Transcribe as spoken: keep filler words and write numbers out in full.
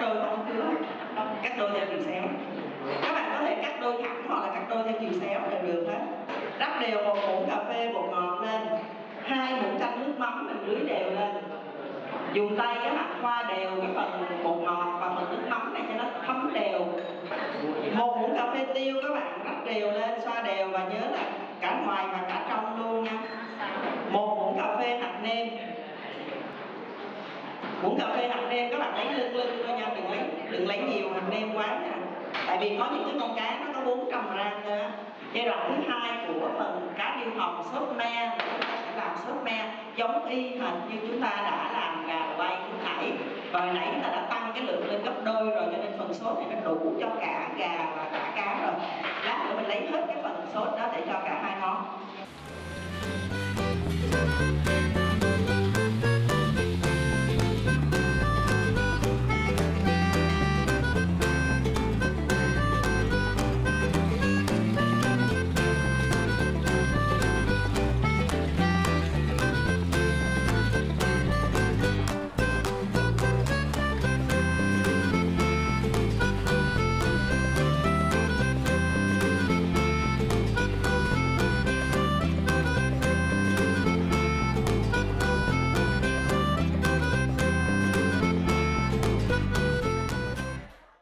đôi thẳng cứa, cắt đôi theo chiều xéo. Các bạn có thể cắt đôi thẳng hoặc là cắt đôi theo chiều xéo đều được hết. Rắc đều một muỗng cà phê bột ngọt lên, hai muỗng canh nước mắm mình rưới đều lên. Dùng tay các bạn khoa đều cái phần bột ngọt và phần nước mắm này cho nó thấm đều. Một muỗng cà phê tiêu các bạn rắc đều lên, xoa đều và nhớ là cả ngoài và cả trong luôn nha. Một muỗng cà phê hạt nêm. Muỗng cà phê hạt nêm các bạn lấy lưng lưng thôi nha, đừng lấy đừng lấy nhiều hạt nêm quá nha. Tại vì có những cái con cá nó có bốn trăm gram thôi á. Giai đoạn thứ hai của phần cá điêu hồng sốt me, chúng ta sẽ làm sốt me giống y hệt như chúng ta đã làm gà quay lúc nãy. Và hồi nãy chúng ta đã tăng cái lượng lên gấp đôi rồi, cho nên phần sốt này nó đủ cho cả gà và cả cá rồi. Lát nữa mình lấy hết cái phần sốt đó để cho cả hai món.